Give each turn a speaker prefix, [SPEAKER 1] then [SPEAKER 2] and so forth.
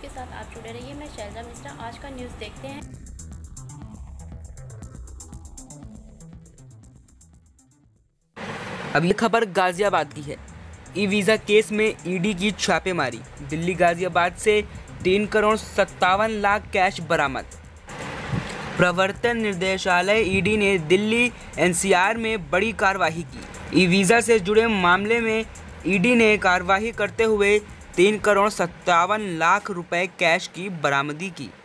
[SPEAKER 1] के साथ आप जुड़े रहिए। मैं शैलजा मिश्रा। आज का न्यूज़ देखते हैं।
[SPEAKER 2] अब ये खबर गाजियाबाद की है। ई वीज़ा केस में ईडी की छापेमारी। दिल्ली गाजियाबाद से 3,57,00,000 कैश बरामद। प्रवर्तन निर्देशालय ईडी ने दिल्ली एनसीआर में बड़ी कार्रवाई की। ई वीज़ा से जुड़े मामले में ईडी ने कार्रवाई करते हुए 3,57,00,000 रुपए कैश की बरामदी की।